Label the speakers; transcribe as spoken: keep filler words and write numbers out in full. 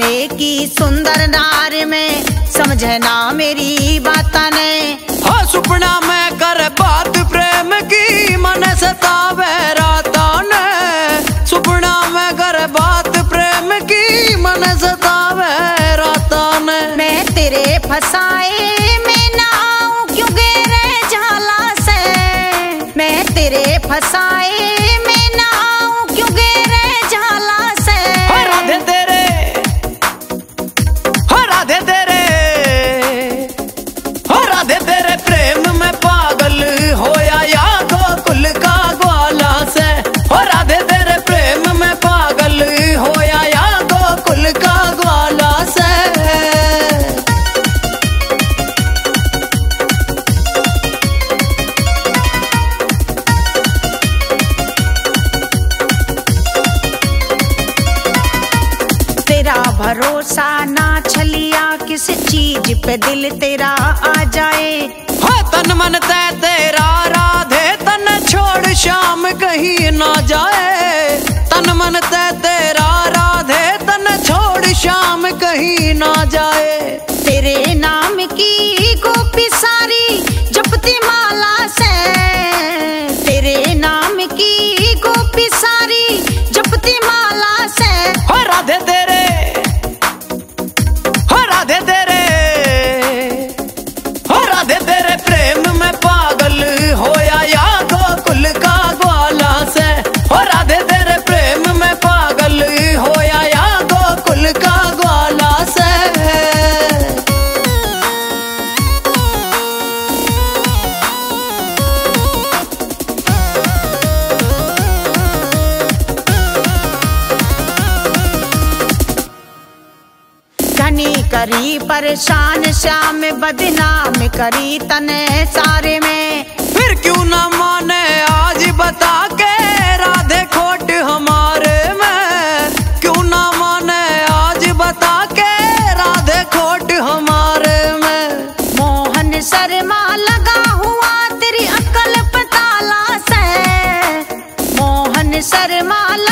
Speaker 1: सपने की सुंदर नार में समझे ना मेरी बात ने।
Speaker 2: हाँ सुपना में कर बात प्रेम की मन सतावे राता ने। सुपना में कर बात प्रेम की मन सतावे राता ने।
Speaker 1: मैं तेरे फसाए में ना आऊं क्यों गेरे झाला से। मैं तेरे फसाए में ना आऊं क्यों गेरे झाला से।
Speaker 2: हो राधे तेरे, हो राधे तेरे, हो राधे तेरे प्रेम में पागल होया या गोकुल का ग्वाला से। हो राधे तेरे प्रेम में पागल होया या गोकुल का ग्वाला से।
Speaker 1: तेरा भरोसा ना छलिया किस चीज पे दिल तेरा आ जाए।
Speaker 2: हो तन मन तै तेरा राधे तन छोड़ शाम कहीं ना जाए। तन मन तै तेरा राधे तन छोड़ शाम कहीं ना जाए।
Speaker 1: तेरे नाम की गोपी सारी जपती माला से। तेरे नाम की गोपी सारी जपती माला से।
Speaker 2: हो राधे तेरे, हो राधे तेरे, हो राधे तेरे प्रेम में पागल होया या गोकुल का ग्वाला से। हो राधे तेरे प्रेम में पागल होया या गोकुल का ग्वाला से।
Speaker 1: धनी करी परेशान श्याम बदनाम करी तने सारे में।
Speaker 2: फिर क्यों ना माने आज बता के राधे खोट हमारे में। क्यों ना माने आज बता के राधे खोट हमारे में।
Speaker 1: मोहन शर्मा लगा हुआ तेरी अक्ल पताला से। मोहन शर्मा